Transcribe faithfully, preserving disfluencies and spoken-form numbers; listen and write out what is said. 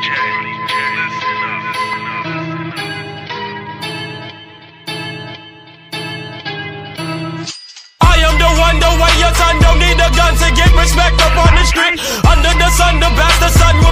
Wonder why your son don't need a gun to get respect up on the street. Under the sun, the bastard son will